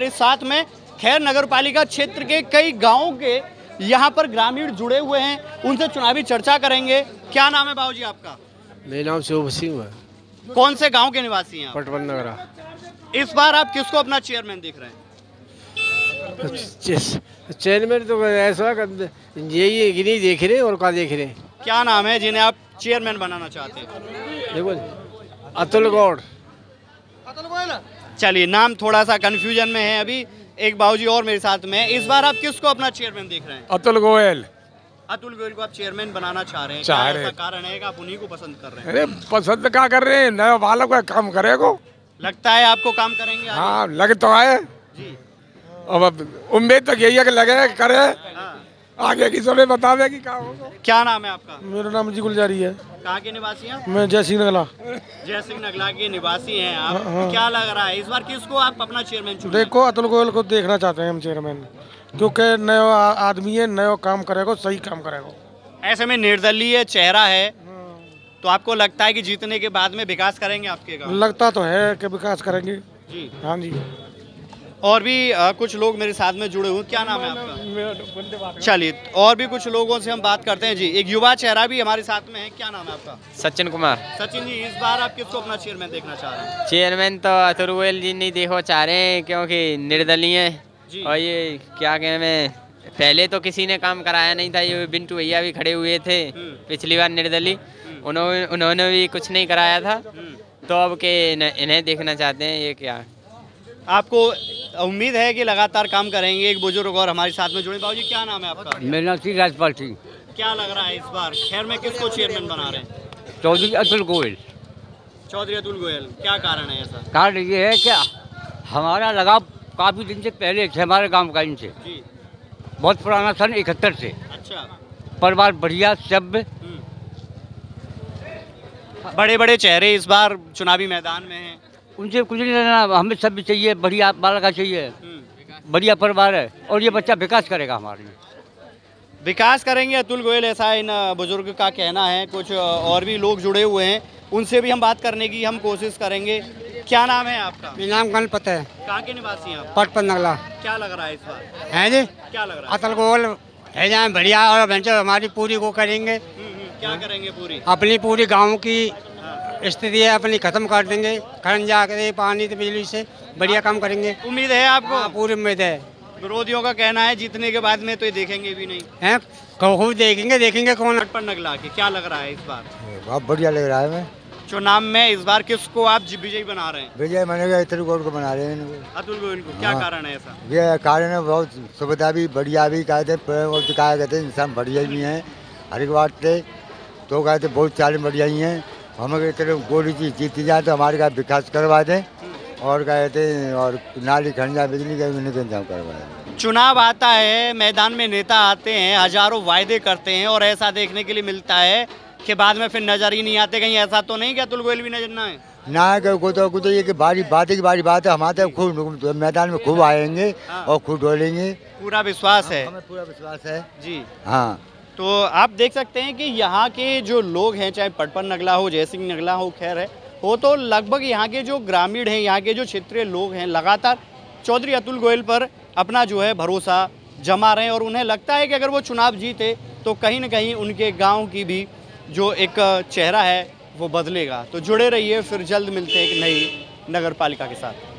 साथ में खैर नगर पालिका क्षेत्र के कई गाँव के यहाँ पर ग्रामीण जुड़े हुए हैं, उनसे चुनावी चर्चा करेंगे। क्या नाम है बाबूजी आपका? मेरा नाम शिव सिंह है। कौन से गांव के निवासी हैं आप? पटवन नगरा। इस बार आप किसको अपना चेयरमैन देख रहे हैं? चेयरमैन तो ऐसा यही है कि नहीं देख रहे और क्या देख रहे। क्या नाम है जिन्हें आप चेयरमैन बनाना चाहते हैं? देखो अतुल गौड़। चलिए, नाम थोड़ा सा कंफ्यूजन में है अभी। एक बाबूजी और मेरे साथ में। इस बार आप किसको अपना चेयरमैन देख रहे हैं? अतुल गोयल। अतुल गोयल को आप चेयरमैन बनाना चाह रहे हैं? ऐसा कारण है कि आप उन्हीं को पसंद कर रहे हैं? अरे पसंद क्या कर रहे हैं, नया वालों का काम करेगा। लगता है आपको काम करेंगे आगे? हाँ लग तो आए जी। अब उम्मीद तो यही है कि लगे करे। हाँ। आगे की समय बतावे कि क्या होगा। क्या नाम है आपका? मेरा नाम जी गुलजारी है। कहाँ के निवासी हैं? मैं जय सिंह नगला। जय सिंह नगला के निवासी हैं आप। क्या लग रहा है इस बार किसको आप अपना चेयरमैन चुनेंगे? देखो अतुल गोयल को देखना चाहते हैं हम चेयरमैन, क्योंकि नया आदमी है, नया काम करेगा, सही काम करेगा। ऐसे में निर्दलीय चेहरा है, तो आपको लगता है कि जीतने के बाद में विकास करेंगे आपके गाँव? लगता तो है कि विकास करेंगे जी। हाँ जी। और भी कुछ लोग मेरे साथ में जुड़े हुए। क्या नाम है आपका? चलिए, और भी कुछ लोगों से हम बात करते हैं जी। एक युवा चेहरा भी हमारे साथ में है। क्या नाम है आपका? सचिन कुमार। सचिन जी, इस बार आप किसको अपना चेयरमैन देखना चाह रहे हैं? चेयरमैन तो अतुल गोयल जी नहीं देखो चाह रहे हैं, क्योंकि निर्दलीय है। और ये क्या कहें, मैं पहले तो किसी ने काम कराया नहीं था। ये बिंटू भैया भी खड़े हुए थे पिछली बार निर्दलीय, उन्होंने भी कुछ नहीं कराया था। तो अब के इन्हें देखना चाहते हैं। ये क्या आपको उम्मीद है कि लगातार काम करेंगे? एक बुजुर्ग और हमारे साथ में जुड़े। बाबूजी, क्या नाम है आपका? मेरा नाम श्री राजपाल सिंह। क्या लग रहा है इस बार खैर में किसको चेयरमैन बना रहे हैं? चौधरी अतुल गोयल। चौधरी अतुल गोयल। क्या कारण है ऐसा? कारण ये है कि हमारा लगाव काफ़ी दिन से पहले से हमारे गांव का इनसे जी। बहुत पुराना, सन 71 से। अच्छा। परिवार बढ़िया सब। बड़े बड़े चेहरे इस बार चुनावी मैदान में हैं। उनसे कुछ नहीं लेना, हमें सब भी चाहिए, बढ़िया बालक का चाहिए, बढ़िया परिवार है और ये बच्चा विकास करेगा हमारे में। विकास करेंगे अतुल गोयल, ऐसा इन बुजुर्ग का कहना है। कुछ और भी लोग जुड़े हुए हैं, उनसे भी हम बात करने की हम कोशिश करेंगे। क्या नाम है आपका? मेरा नाम गणपत है। कहाँ के निवासी हैं आप? पटपन नगला। क्या लग रहा है इस बार? है जी, क्या लग रहा है? अतुल गोयल है जाए बढ़िया, और बेंचो हमारी पूरी को करेंगे। क्या करेंगे? पूरी अपनी पूरी गाँव की स्थिति है अपनी खत्म कर देंगे, खरंजा के पानी तो बिजली से बढ़िया काम करेंगे। उम्मीद है आपको? पूरी उम्मीद है। विरोधियों का कहना है जीतने के बाद में तो ये देखेंगे भी नहीं हैं, खूब देखेंगे कौन। पटपन नगला के क्या लग रहा है इस बार? बहुत बढ़िया लग रहा है। मैं चुनाव में इस बार किसको आप विजयी बना रहे हैं? विजय मानेगा अतुल गोयल को बना रहे हैं। अतुल गोयल को। क्या कारण है ऐसा? ये कारण है बहुत सुविधा भी बढ़िया भी कहते हैं, इंसान बढ़िया भी हैं हर एक बात से। तो कहते बहुत सारे बढ़िया ही हैं। हमें गोली चीज जीती जाए तो हमारे का विकास करवा दें, और कहते हैं और नाली खंडा बिजली का इंतजाम करवा दें। चुनाव आता है, मैदान में नेता आते हैं, हजारों वायदे करते हैं, और ऐसा देखने के लिए मिलता है कि बाद में फिर नजर ही नहीं आते। कहीं ऐसा तो नहीं कि अतुल गोयल भी नजर ना है? ना कुछ ये कि बारी बात है। हमारे खूब मैदान में खूब आएंगे और खूब डोलेंगे। पूरा विश्वास है? हमें पूरा विश्वास है जी। हाँ। तो आप देख सकते हैं कि यहाँ के जो लोग हैं, चाहे पटपन नगला हो, जय सिंह नगला हो, खैर है हो, तो लगभग यहाँ के जो ग्रामीण हैं, यहाँ के जो क्षेत्रीय लोग हैं, लगातार चौधरी अतुल गोयल पर अपना जो है भरोसा जमा रहे हैं। और उन्हें लगता है कि अगर वो चुनाव जीते तो कहीं ना कहीं उनके गांव की भी जो एक चेहरा है वो बदलेगा। तो जुड़े रहिए, फिर जल्द मिलते हैं एक नई नगर पालिका के साथ।